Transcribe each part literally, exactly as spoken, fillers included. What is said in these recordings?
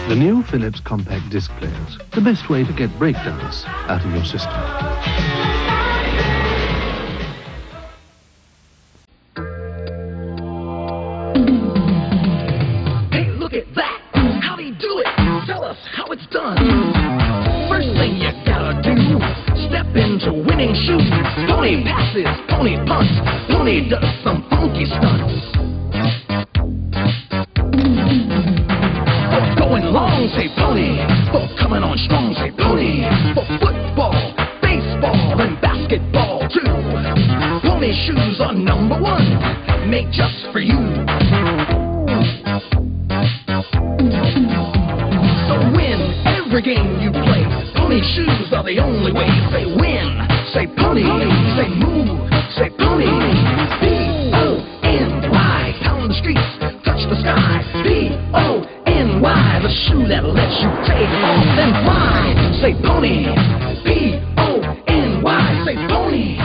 The new Philips compact disc players, the best way to get breakdance out of your system. Hey, look at that! How do you do it? Tell us how it's done. First thing you gotta do, step into winning shoes. Pony passes, pony punts, pony does some funky stunts. For going long, say pony. For coming on strong, say pony. For football, baseball, and basketball too. Pony shoes are number one, made just for you. So win every game you play. Pony shoes are the only way. Say win, say pony, say move, say pony. P O N Y, pound the streets, touch the sky. P O N Y, the shoe that lets you take off and fly. Say pony, P O N Y, say pony.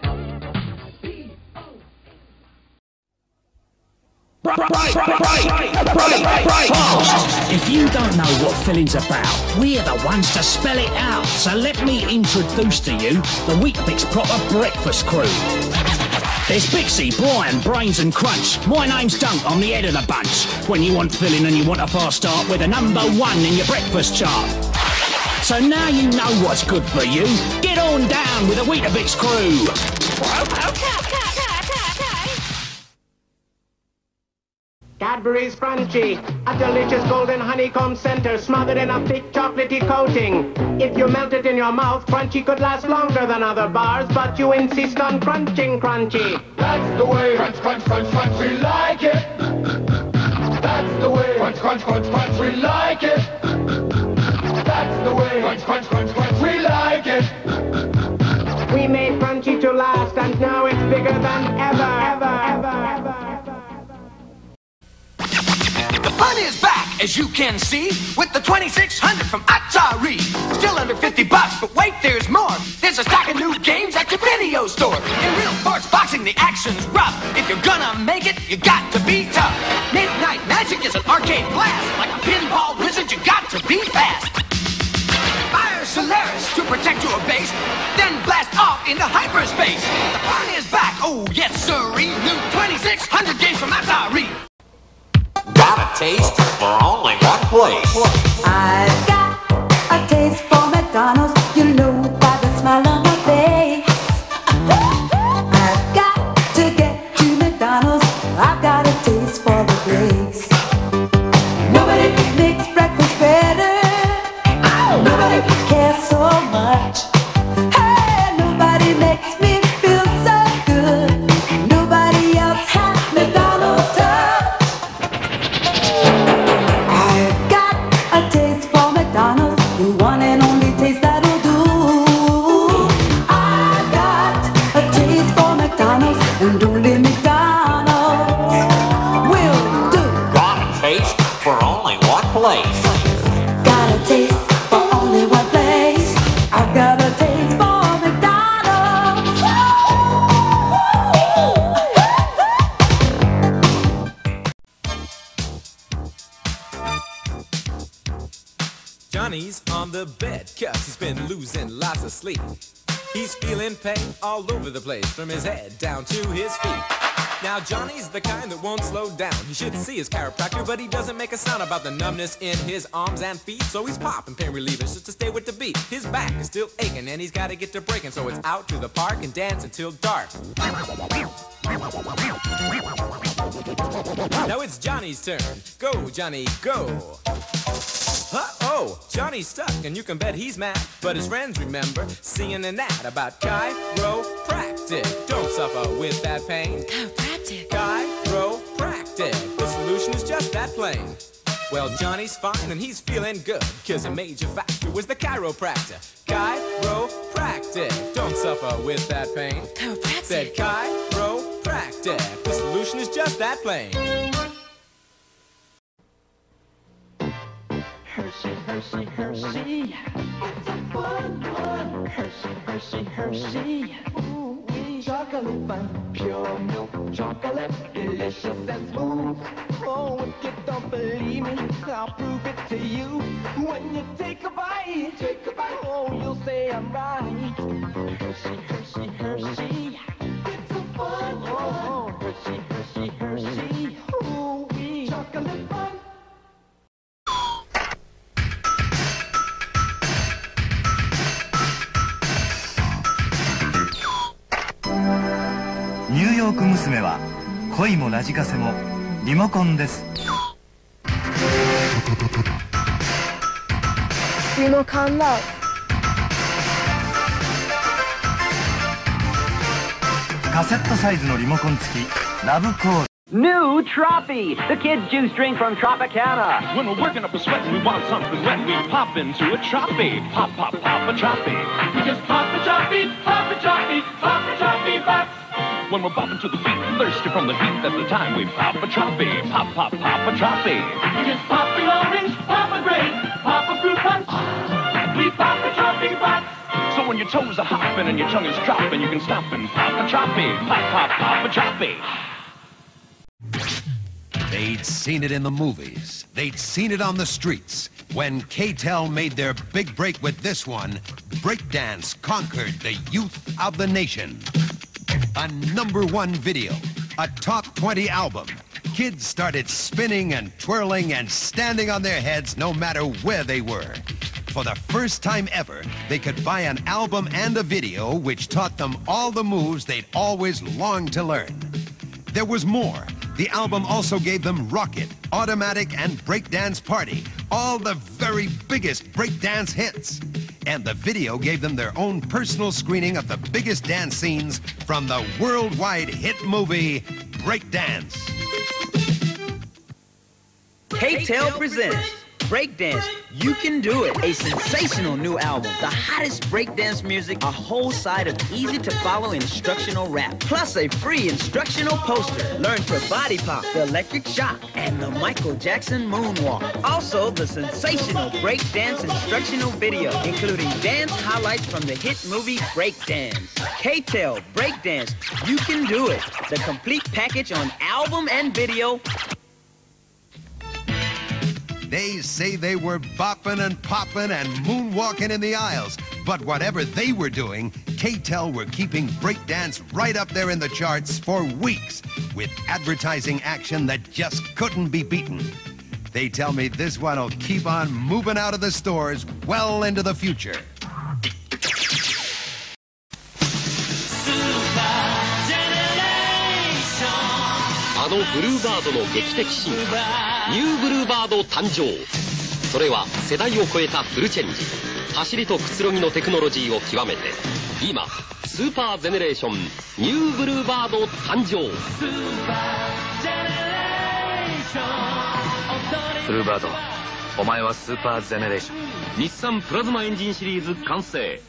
If you don't know what filling's about, we're the ones to spell it out. So let me introduce to you the Weetabix proper breakfast crew. There's Bixie, Brian, Brains and Crunch. My name's Dunk, I'm the head of the bunch. When you want filling and you want a fast start, we're the number one in your breakfast chart. So now you know what's good for you. Get on down with the Weetabix crew. Cadbury's Crunchy, a delicious golden honeycomb center smothered in a thick chocolatey coating. If you melt it in your mouth, Crunchy could last longer than other bars, but you insist on crunching Crunchy. That's the way. Crunch, crunch, crunch, crunch, we like it. That's the way. Crunch, crunch, crunch, crunch, we like it. That's the way. Crunch, crunch, crunch, crunch, we like it. We made Crunchy to last, and now it's bigger than ever, ever, ever, ever, ever. The fun is back, as you can see, with the twenty-six hundred from Atari. Still under fifty bucks, but wait, there's more. There's a stack of new games at your video store. In real sports boxing, the action's rough. If you're gonna make it, you got to be tough. Midnight Magic is an arcade blast. Like a pinball wizard, you got to be fast. Fire Solaris to protect your base, then blast off into hyperspace. The fun is back, oh yes sirree. New twenty-six hundred games from Atari. Got a taste for only one place. I've got a taste for McDonald's. You know by the smile on my face. I've got to get to McDonald's. I've got a taste for the place. Nobody makes breakfast better. Nobody cares so much. Hey, nobody makes me feel so good. Nobody else has McDonald's touch. I've got a taste for McDonald's, the one and only taste that'll do. I've got a taste for McDonald's, and only McDonald's will do. Got a taste for only one place. Got a taste for only one place. I've got a taste for McDonald's. Johnny's on the bed, cause he's been losing lots of sleep. He's feeling pain all over the place, from his head down to his feet. Now Johnny's the kind that won't slow down. He should see his chiropractor, but he doesn't make a sound about the numbness in his arms and feet. So he's popping pain relievers just to stay with the beat. His back is still aching and he's gotta get to breaking, so it's out to the park and dance until dark. Now it's Johnny's turn. Go, Johnny, go. Uh-oh, Johnny's stuck, and you can bet he's mad. But his friends remember seeing an ad about chiropractic. Don't suffer with that pain. Chiropractic. Chiropractic. The solution is just that plain. Well, Johnny's fine and he's feeling good, cause a major factor was the chiropractor. Chiropractic. Don't suffer with that pain. Chiropractic. Said chiropractic. The solution is just that plain. Hershey, Hershey, Hershey. It's a fun one. Hershey, Hershey, Hershey. Ooh, wee. Ooh-wee. Chocolate fun, pure milk chocolate, delicious and smooth. Oh, if you don't believe me, I'll prove it to you. When you take a bite, take a bite, oh, you'll say I'm right. Hershey, Hershey, Hershey, it's a fun one. Oh, Hershey, Hershey, Hershey, ooh-wee. Chocolate fun. ニューヨーク娘は恋もラジカセもリモコンです。 リモコンラブ。 カセットサイズのリモコン付きラブコード。 New Troppy, the kid's juice drink from Tropicana. When we're working up a sweat and we want something wet, we pop into a Troppy. Pop, pop, pop a Troppy. We just pop a Troppy, pop a Troppy, pop a Troppy box. When we're bopping to the beat, thirsty from the heat at the time, we pop a Troppy. Pop, pop, pop a Troppy. We just pop an orange, pop a grape, pop a fruit punch. We pop a Troppy box. So when your toes are hopping and your tongue is dropping, you can stop and pop a Troppy. Pop, pop, pop a Troppy. They'd seen it in the movies. They'd seen it on the streets. When K-Tel made their big break with this one, breakdance conquered the youth of the nation. A number one video, a top twenty album. Kids started spinning and twirling and standing on their heads no matter where they were. For the first time ever, they could buy an album and a video which taught them all the moves they'd always longed to learn. There was more. The album also gave them Rocket, Automatic, and Breakdance Party, all the very biggest breakdance hits. And the video gave them their own personal screening of the biggest dance scenes from the worldwide hit movie, Breakdance. K-Tel presents Breakdance, You Can Do It, a sensational new album. The hottest breakdance music, a whole side of easy-to-follow instructional rap, plus a free instructional poster. Learn to body pop, the electric shock, and the Michael Jackson moonwalk. Also, the sensational breakdance instructional video, including dance highlights from the hit movie Breakdance. K-Tel, Breakdance, You Can Do It. The complete package on album and video. They say they were bopping and popping and moonwalking in the aisles. But whatever they were doing, K-Tel were keeping breakdance right up there in the charts for weeks with advertising action that just couldn't be beaten. They tell me this one will keep on moving out of the stores well into the future. あのブルーバードの劇的進化、ニューブルーバード誕生。それは世代を超えたフルチェンジ、走りとくつろぎのテクノロジーを極めて、今スーパーゼネレーションニューブルーバード誕生。ブルーバード、お前はスーパーゼネレーション。日産プラズマエンジンシリーズ完成。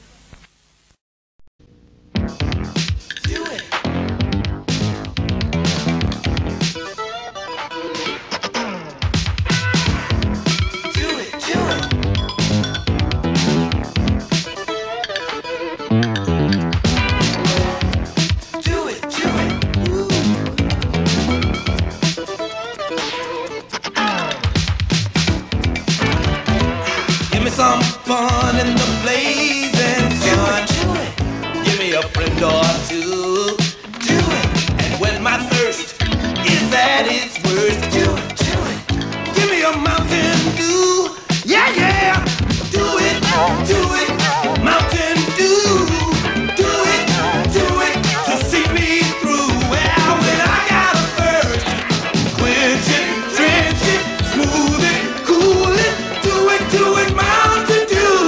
Some fun in the blazing sun. Give me a friend or two. Do it. And when my thirst is at its worst, do it, do it. Give me a Mountain Dew. Yeah, yeah. Do it, do it. Mountain Dew. Do it, do it. To see me through. Well, when I got a thirst, quench it, drench it, smooth it, cool it. Do it, do it, Mountain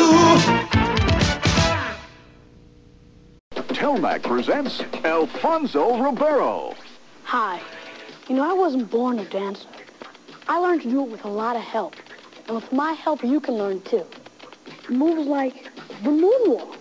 Dew. Telmac presents Alfonso Ribeiro. Hi. You know, I wasn't born a dancer. I learned to do it with a lot of help. And with my help, you can learn too. Moves like the moonwalk.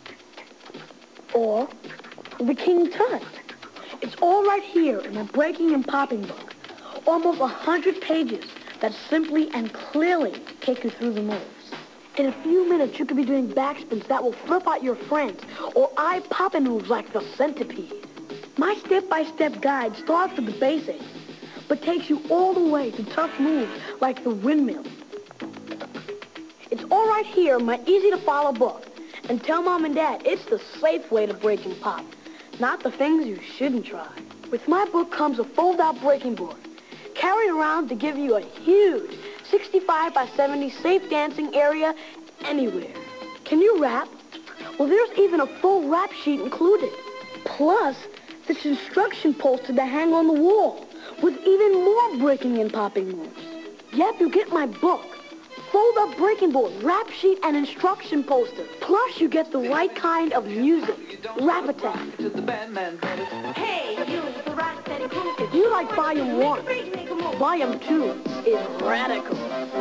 Or the King Tut. It's all right here in my breaking and popping book. Almost a hundred pages that simply and clearly take you through the moves. In a few minutes, you could be doing backspins that will flip out your friends, or eye-popping moves like the centipede. My step-by-step guide starts with the basics, but takes you all the way to tough moves like the windmill. It's all right here in my easy-to-follow book. And tell Mom and Dad it's the safe way to break and pop, not the things you shouldn't try. With my book comes a fold-out breaking board, carried around to give you a huge sixty-five by seventy safe dancing area anywhere. Can you rap? Well, there's even a full rap sheet included. Plus, this instruction poster to hang on the wall with even more breaking and popping moves. Yep, you get my book. Fold-up breaking board, rap sheet, and instruction poster. Plus, you get the right kind of music. Rap attack. Hey, you, the right steady groove. If you like volume one, volume two is radical.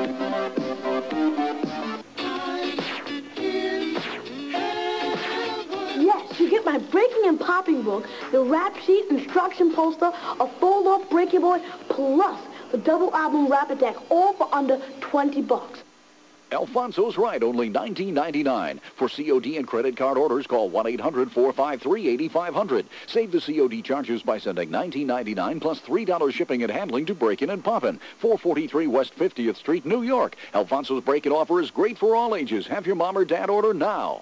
Yes, you get my breaking and popping book, the rap sheet, instruction poster, a fold-up breaking board, plus the double album Rap Attack, all for under twenty bucks. Alfonso's Right, only nineteen ninety-nine. For C O D and credit card orders, call one eight hundred, four five three, eight five zero zero. Save the C O D charges by sending nineteen ninety-nine plus three dollars shipping and handling to Breakin' and Poppin', four forty-three West fiftieth Street, New York. Alfonso's Break-In offer is great for all ages. Have your mom or dad order now.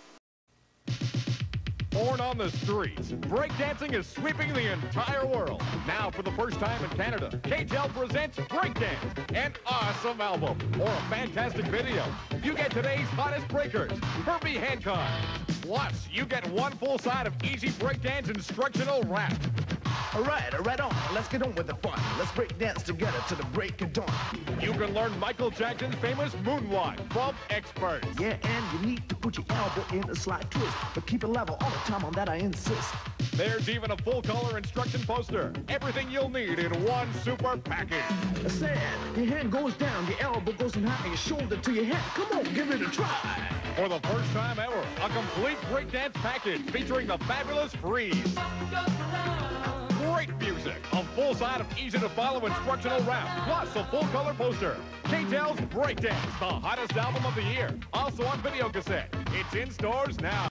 Born on the streets, breakdancing is sweeping the entire world. Now, for the first time in Canada, K T E L presents Breakdance, an awesome album or a fantastic video. You get today's hottest breakers, Herbie Hancock. Plus, you get one full side of easy breakdance instructional rap. All right, right on. Let's get on with the fun. Let's break dance together to the break of dawn. You can learn Michael Jackson's famous moonwalk from experts. Yeah, and you need to put your elbow in a slight twist, but keep it level all the time. On that I insist. There's even a full-color instruction poster. Everything you'll need in one super package. I said, your hand goes down, your elbow goes in high, your shoulder to your head. Come on, give it a try. For the first time ever, a complete breakdance package featuring the fabulous Freeze. Great music, a full side of easy-to-follow instructional rap, plus a full-color poster. K T E L's Breakdance, the hottest album of the year. Also on video cassette. It's in stores now.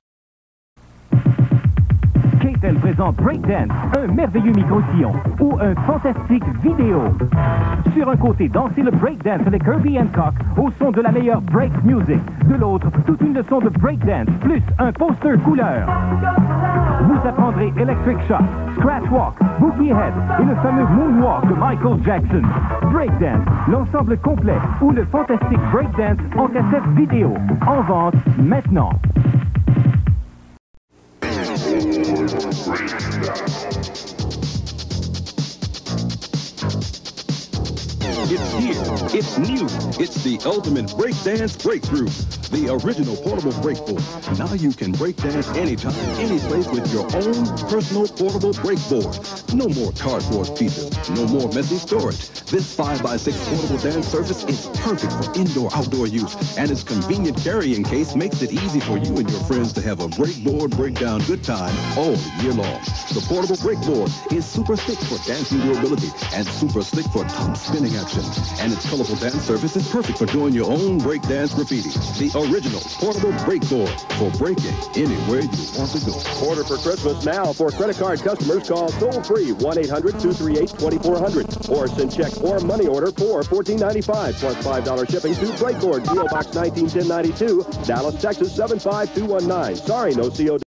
K T E L présente Breakdance, un merveilleux micro-sillon ou un fantastique vidéo. Sur un côté, dansez le breakdance avec Herbie Hancock au son de la meilleure break music. De l'autre, toute une leçon de breakdance plus un poster couleur. Vous apprendrez Electric Shock, Scratch Walk, Boogie Head et le fameux Moonwalk de Michael Jackson. Breakdance, l'ensemble complet ou le fantastique breakdance en cassette vidéo. En vente maintenant. It's here, it's new, it's the ultimate breakdance breakthrough, the original portable breakboard. Now you can breakdance anytime, any place with your own personal portable breakboard. No more cardboard pieces, no more messy storage. This five by six portable dance surface is perfect for indoor-outdoor use, and its convenient carrying case makes it easy for you and your friends to have a breakboard breakdown good time all year long. The portable breakboard is super thick for dancing durability and super slick for top spinning action. And its colorful dance surface is perfect for doing your own breakdance graffiti. The original portable breakboard for breaking anywhere you want to go. Order for Christmas now. For credit card customers, call toll-free one eight hundred, two three eight, two four zero zero or send check or money order for fourteen ninety-five plus five dollars shipping to Breakboard, P O Box nineteen ten ninety-two, Dallas, Texas seven five two one nine. Sorry, no C O D.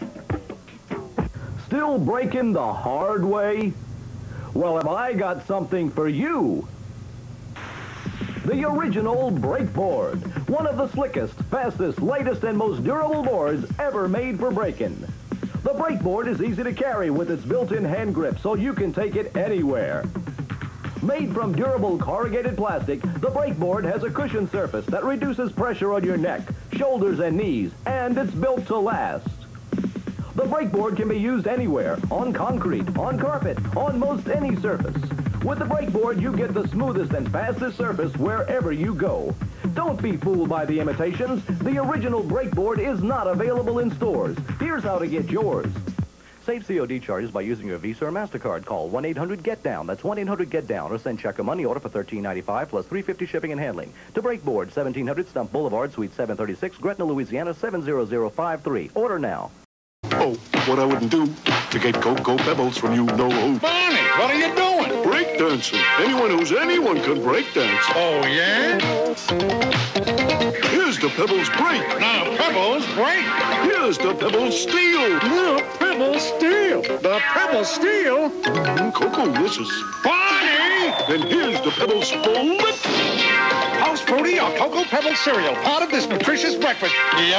Still breaking the hard way? Well, have I got something for you? The original Breakboard, one of the slickest, fastest, lightest, and most durable boards ever made for breaking. The Breakboard is easy to carry with its built-in hand grip so you can take it anywhere. Made from durable corrugated plastic, the Breakboard has a cushioned surface that reduces pressure on your neck, shoulders, and knees, and it's built to last. The Breakboard can be used anywhere, on concrete, on carpet, on most any surface. With the Breakboard, you get the smoothest and fastest surface wherever you go. Don't be fooled by the imitations. The original Breakboard is not available in stores. Here's how to get yours. Save C O D charges by using your Visa or MasterCard. Call one eight hundred get down. That's one eight hundred get down. Or send check or money order for thirteen ninety-five plus three fifty shipping and handling. To Breakboard, seventeen hundred Stump Boulevard, Suite seven thirty-six, Gretna, Louisiana, seven zero zero five three. Order now. Oh, what I wouldn't do to get Cocoa Pebbles from you know who. Barney, what are you doing? Breakdancing. Anyone who's anyone can breakdance. Oh, yeah? Here's the Pebbles break. Now, Pebbles break. Here's the Pebbles steal. The Pebbles steal. The Pebbles steal? Mm, Cocoa misses. Barney! Then here's the Pebbles flip. House Fruity or Cocoa Pebbles cereal. Part of this nutritious breakfast. Yeah.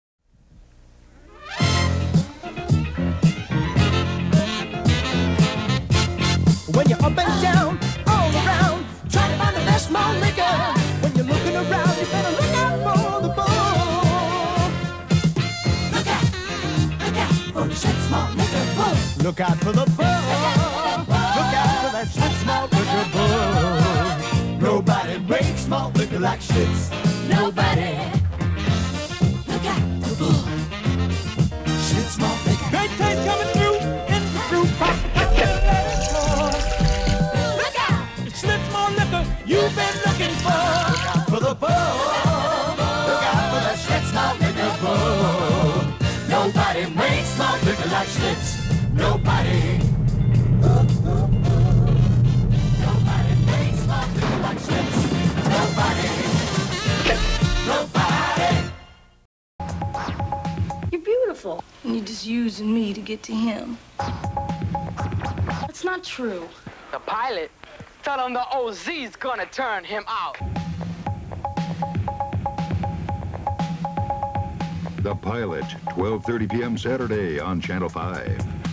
When you're up and down, all around, trying to find the best malt liquor. When you're looking around, you better look out for the bull. Look out, look out for the Schlitz malt liquor bull. Look out for the bull. Look out for that Schlitz malt liquor bull. Nobody makes malt liquor like Schlitz. Nobody. Look out for the bull. Schlitz malt liquor. Great taste coming through in the fruit pop. You've been looking for, look out for the bull. Look out for the Schlitz malt liquor bull. Nobody makes malt liquor like Schlitz. Nobody. Nobody makes malt liquor like Schlitz. Nobody. Nobody. You're beautiful. And you're just using me to get to him. That's not true. The pilot? Tell him the O Z's gonna turn him out. The Pilot, twelve thirty p m Saturday on Channel five.